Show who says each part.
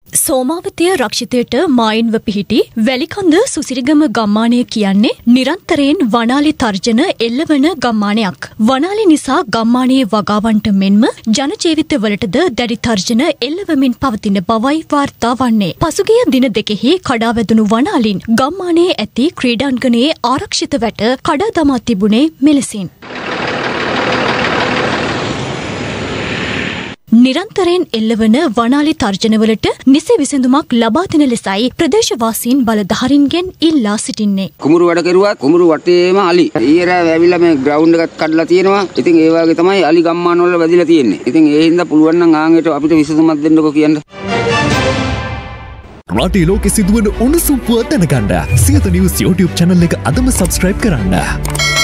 Speaker 1: සෝමාවතිය රක්ෂිතයට මායින්ව පිහිටි වැලිකන්ද සුසිරිගම ගම්මානය කියන්නේ නිරන්තරයෙන් වනාලි තර්ජන එල්ලවන ගම්මානයක්. වනාලි නිසා ගම්මානයේ වගාවන්ට මෙන්ම ජනජීවිතවලටද දැඩි තර්ජන එල්ලවමින් පවතින බවයි වාර්තා වන්නේ. පසුගිය දින දෙකෙහි කඩාවැදුණු වනාලින් ගම්මානයේ ඇති ක්‍රීඩාංගණයේ ආරක්ෂිත වැට කඩා දමා තිබුණේ මෙලෙසින්. නිරන්තරයෙන් එල්ලවන වනාලි තර්ජනවලට නිසි විසඳුමක් ලබා දෙන ලෙසයි ප්‍රදේශවාසීන් බලධාරීන්ගෙන් ඉල්ලා සිටින්නේ.
Speaker 2: කුඹුරු වැඩ කරුවත් කුඹුරු වටේම අලි. ඊයර ඇවිල්ලා මේ ග්‍රවුන්ඩ් එකත් කඩලා තියෙනවා. ඉතින් ඒ වගේ තමයි අලි ගම්මාන වල වැදිලා තියෙන්නේ. ඉතින් ඒ හින්දා පුළුවන් නම් ආන්ගෙට අපිට විසඳුමක් දෙන්නකෝ කියන්න.
Speaker 3: රටේ ලෝකෙ සිදුවන උණුසුම් පුවත් දැනගන්න සියත නිවුස් YouTube channel එක අදම subscribe කරන්න.